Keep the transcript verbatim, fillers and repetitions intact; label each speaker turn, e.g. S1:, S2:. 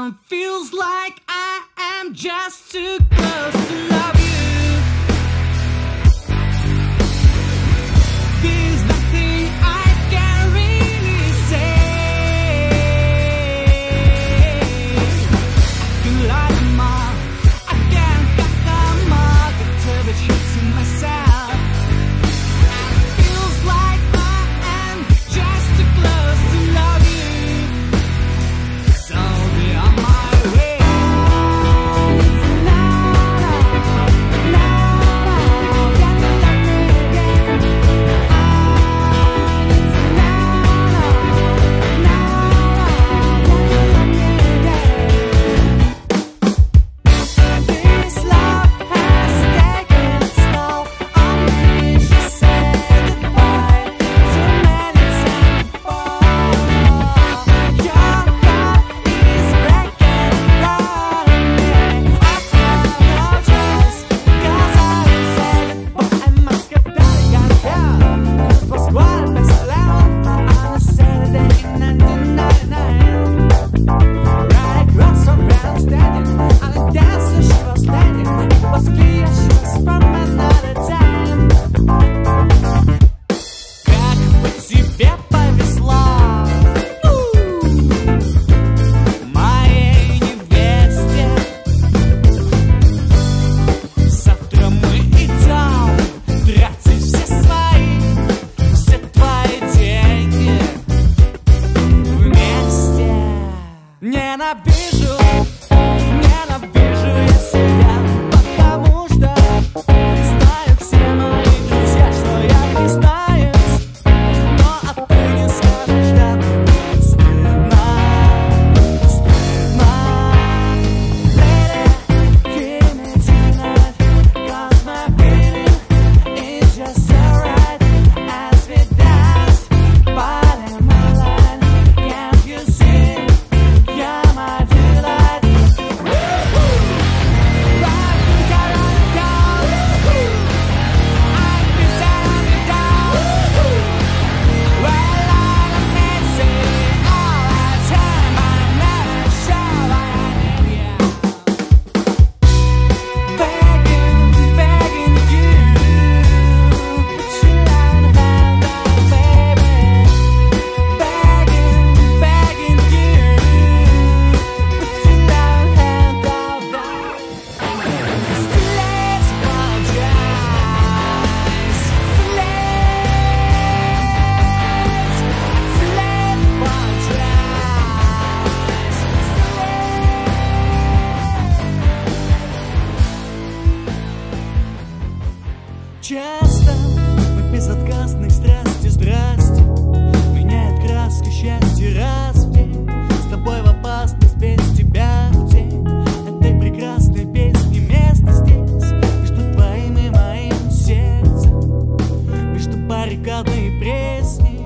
S1: Um, feels like I am just too close to love you. There's nothing I can really say. I feel like I'm all, I can't get them all, but to be chasing myself. It feels like I am just too close to love you. So be on my way. Ненавижу, ненавижу я себя, потому что знают все мои друзья, что я признаюсь, но а ты не скажешь, да мне стыдно, стыдно. Lady, give me tonight, 'cause my feeling is just alright as we dance by the moonlight. Can't you see? You're my delight. Rock me down, down. I've been setting you down. Well, I'm missing all the time. I'm never sure I need you. Begging, begging you, put your line around that baby. Begging, begging you. Часто мы безотказны к страсти, здрасте, меняет краски счастье раз в день. С тобой в опасность, без тебя в день этой прекрасной песни место здесь, между твоим и моим сердцем, между баррикадой и пресни.